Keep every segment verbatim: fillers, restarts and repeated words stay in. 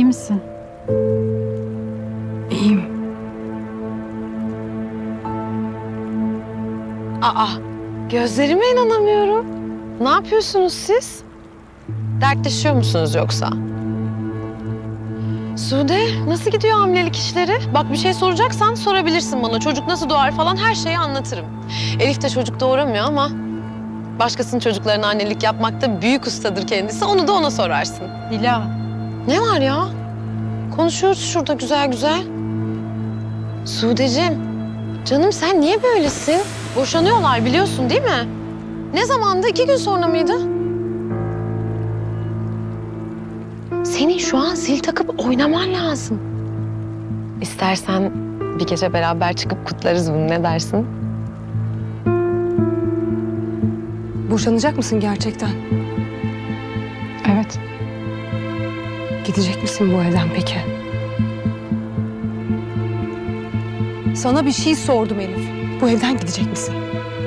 iyi misin? İyiyim. Aa, gözlerime inanamıyorum. Ne yapıyorsunuz siz? Dertleşiyor musunuz yoksa? Sude, nasıl gidiyor hamilelik işleri? Bak bir şey soracaksan sorabilirsin bana. Çocuk nasıl doğar falan her şeyi anlatırım. Elif de çocuk doğuramıyor ama başkasının çocuklarına annelik yapmakta büyük ustadır kendisi. Onu da ona sorarsın. Dila. Ne var ya? Konuşuyoruz şurada güzel güzel. Sudeciğim, canım sen niye böylesin? Boşanıyorlar biliyorsun değil mi? Ne zamandı? İki gün sonra mıydı? Senin şu an zil takıp oynaman lazım. İstersen bir gece beraber çıkıp kutlarız bunu. Ne dersin? Boşanacak mısın gerçekten? Evet. Gidecek misin bu evden peki? Sana bir şey sordum Elif. Bu evden gidecek misin?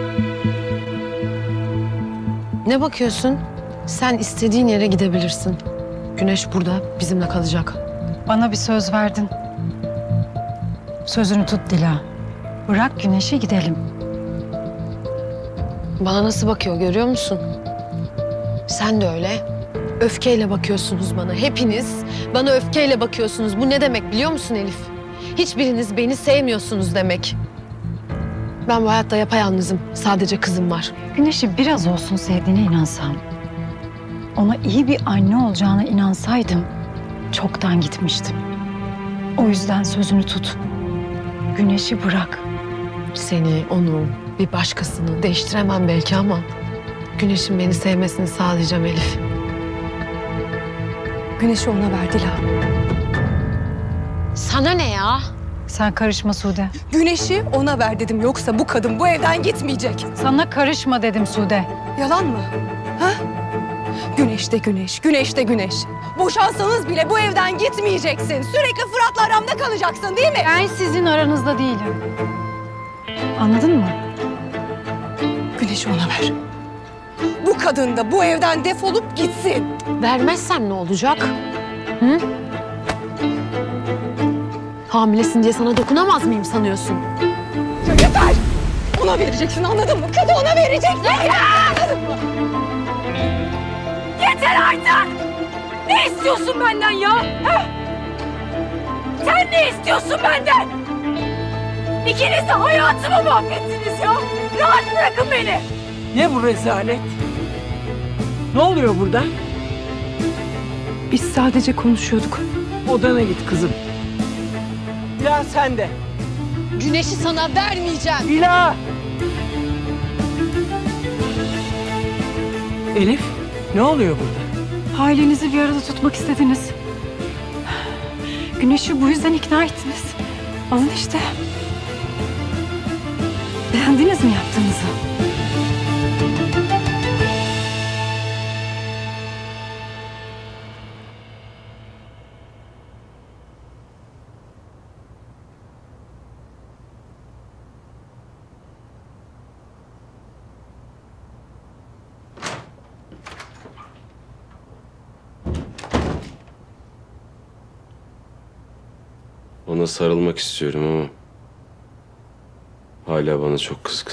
Ne bakıyorsun? Sen istediğin yere gidebilirsin. Güneş burada bizimle kalacak. Bana bir söz verdin. Sözünü tut Dila. Bırak Güneş'e gidelim. Bana nasıl bakıyor görüyor musun? Sen de öyle. Öfkeyle bakıyorsunuz bana. Hepiniz bana öfkeyle bakıyorsunuz. Bu ne demek biliyor musun Elif? Hiçbiriniz beni sevmiyorsunuz demek. Ben bu hayatta yapayalnızım. Sadece kızım var. Güneş'i biraz olsun sevdiğine inansam, ona iyi bir anne olacağına inansaydım çoktan gitmiştim. O yüzden sözünü tut. Güneş'i bırak. Seni, onu, bir başkasını değiştiremem belki ama Güneş'in beni sevmesini sağlayacağım Elif. Güneş'i ona ver Dila. Sana ne ya? Sen karışma Sude. Güneş'i ona ver dedim. Yoksa bu kadın bu evden gitmeyecek. Sana karışma dedim Sude. Yalan mı? Ha? Güneş de güneş, güneş de güneş. Boşansanız bile bu evden gitmeyeceksin. Sürekli Fırat'la aramda kalacaksın değil mi? Ben sizin aranızda değilim. Anladın mı? Güneş'i ona ver. Bu kadın da bu evden defolup gitsin. Vermezsem ne olacak? Hı? Hamilesin diye sana dokunamaz mıyım sanıyorsun? Ya yeter! Ona vereceksin anladın mı? Kızı ona vereceksin. Anladın mı? Yeter artık! Ne istiyorsun benden ya? Ha? Sen ne istiyorsun benden? İkiniz de hayatımı mahvettiniz ya. Rahat bırakın beni. Ne bu rezalet? Ne oluyor burada? Biz sadece konuşuyorduk. Odana git kızım. Dila sen de. Güneş'i sana vermeyeceğim. Dila! Elif, ne oluyor burada? Ailenizi bir arada tutmak istediniz. Güneş'i bu yüzden ikna ettiniz. Alın işte. Beğendiniz mi yaptığınızı? Ona sarılmak istiyorum ama hala bana çok kızgın.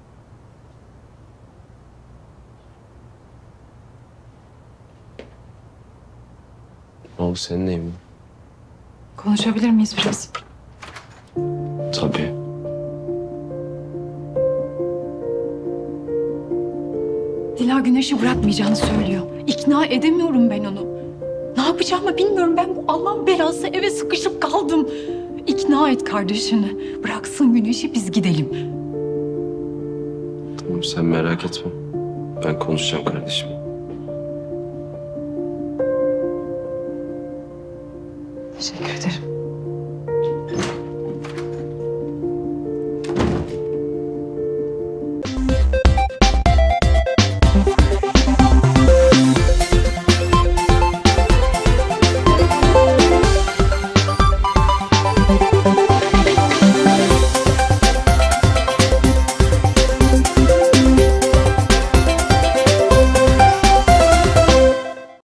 Ne oldu senin neyin mi? Konuşabilir miyiz biraz? Tabii. Dila Güneş'i bırakmayacağını söylüyor. İkna edemiyorum ben onu. Ne yapacağımı bilmiyorum. Ben bu Allah'ın belası eve sıkışıp kaldım. İkna et kardeşini. Bıraksın Güneş'i biz gidelim. Tamam sen merak etme. Ben konuşacağım kardeşim.